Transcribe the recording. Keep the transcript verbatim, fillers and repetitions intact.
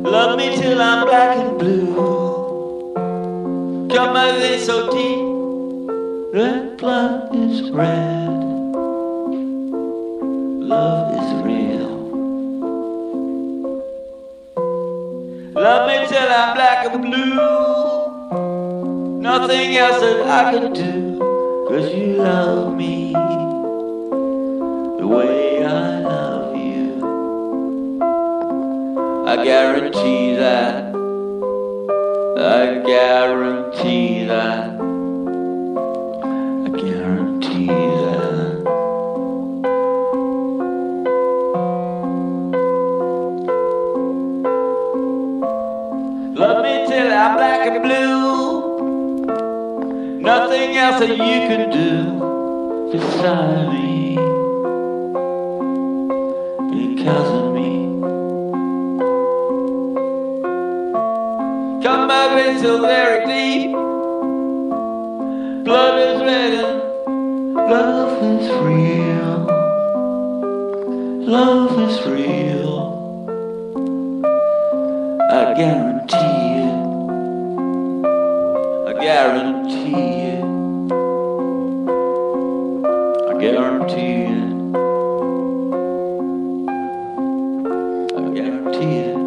Love me till I'm black and blue. Cut my veins so deep, red blood is red. Love is real. Love me till I'm black and blue. Nothing else that I could do, 'cause you love me the way I love you. I guarantee that, I guarantee that, I guarantee that. Love me till I'm black and blue. Nothing else that you can do beside me, because of me. Cut my veins so very deep, blood is red and love is real. Love is real. I guarantee it. I guarantee it. I guarantee it. I guarantee it.